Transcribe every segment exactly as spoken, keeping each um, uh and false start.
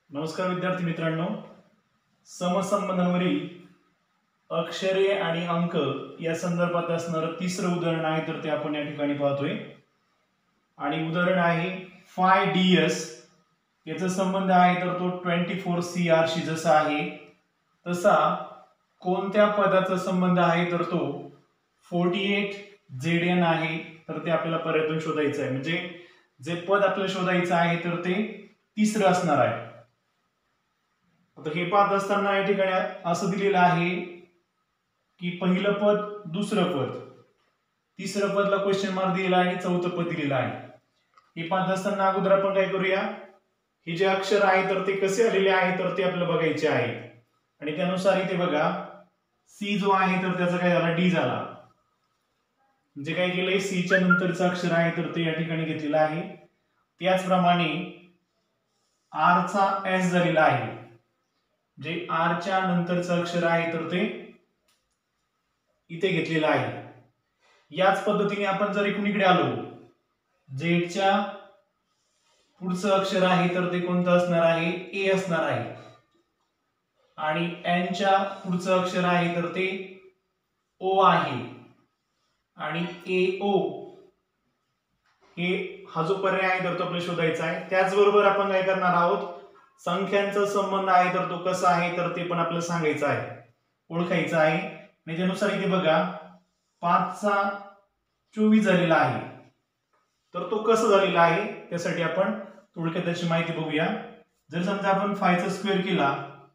नमस्कार विद्यार्थी मित्रांनो, समसंबंधांवरील अक्षरे आणि अंक या संदर्भात असणारं तिसरं उदाहरण आहे, तर ते आपण या ठिकाणी पाहतोय. आणि उदाहरण आहे फाय डी एस. याचा संबंध आहे तर तो चोवीस सी आर शी जसा आहे तसा कोणत्या पदाचा संबंध आहे तर तो अठ्ठेचाळीस झेड एन आहे. तर ते आपल्याला पर्यायातून शोधायचं आहे. म्हणजे जे पद आपल्याला शोधायचं आहे तर ते तिसरं असणार आहे. आता हे पाहत असताना या ठिकाणी असं दिलेलं आहे की पहिलं पद, दुसरं पद, तिसरं पदला क्वेश्चन मार्क दिलेला आहे आणि चौथं पद दिलेलं आहे. हे पाहत असताना अगोदर आपण काय करूया, हे जे अक्षर आहे तर ते कसे आलेले आहे तर ते आपल्याला बघायचे आहे. आणि त्यानुसार इथे बघा सी जो आहे तर त्याचा काय झाला, डी झाला. म्हणजे काय केलंय, सी च्या नंतरचं अक्षर आहे तर ते या ठिकाणी घेतलेलं आहे. त्याचप्रमाणे आर चा एस झालेला आहे. जे आर च्या नंतरचं अक्षर आहे तर ते इथे घेतलेलं आहे. याच पद्धतीने आपण जर इकडे आलो, झेड च्या पुढचं अक्षर आहे तर ते कोणतं असणार आहे, ए असणार आहे. आणि एन च्या पुढचं अक्षर आहे तर ते ओ आहे. आणि ए ओ हे हा जो पर्याय आहे तर तो आपल्याला शोधायचा आहे. त्याचबरोबर आपण काय करणार आहोत, संख्यांचा संबंध आहे तर तो कसा आहे तर ते पण आपल्याला सांगायचं आहे, ओळखायचं आहे. आणि त्यानुसार इथे बघा पाच चा चोवीस झालेला आहे तर तो कसं झालेला आहे त्यासाठी आपण थोडक्यात त्याची माहिती बघूया. जर समजा आपण फाय चा स्क्वेअर केला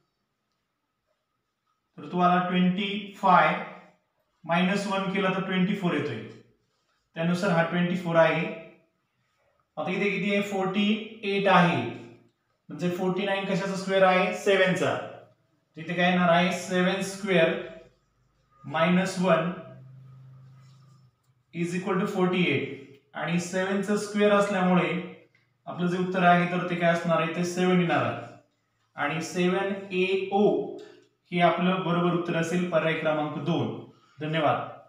तर तुम्हाला पस्तीस मायनस वन केला तर चोवीस येतोय. त्यानुसार हा चोवीस आहे. आता इथे किती आहे, अडचाळीस आहे. म्हणजे उनचाळीस कशाचा स्क्वेअर आहे, सेवन चा. तिथे काय येणार आहे, seven square minus one is equal to अडचाळीस. आणि सेवन चा स्क्वेअर असल्यामुळे आपलं जे उत्तर आहे तर ते काय असणार आहे, ते सेवन येणार आहे. आणि सेवन ए ओ हे आपलं बरोबर उत्तर असेल, पर्याय क्रमांक दोन. धन्यवाद.